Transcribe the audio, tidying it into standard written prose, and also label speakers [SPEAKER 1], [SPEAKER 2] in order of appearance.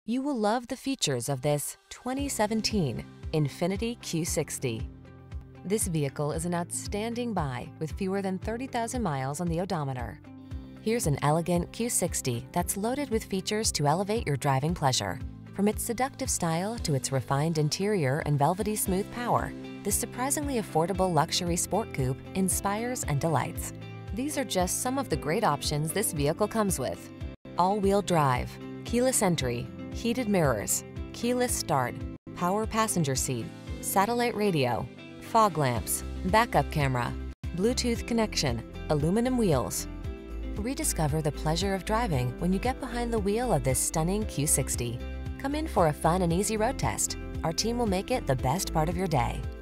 [SPEAKER 1] You will love the features of this 2017 Infiniti Q60. This vehicle is an outstanding buy with fewer than 30,000 miles on the odometer. Here's an elegant Q60 that's loaded with features to elevate your driving pleasure. From its seductive style to its refined interior and velvety smooth power, this surprisingly affordable luxury sport coupe inspires and delights. These are just some of the great options this vehicle comes with: all-wheel drive, keyless entry, heated mirrors, keyless start, power passenger seat, satellite radio, fog lamps, backup camera, Bluetooth connection, aluminum wheels. Rediscover the pleasure of driving when you get behind the wheel of this stunning Q60. Come in for a fun and easy road test. Our team will make it the best part of your day.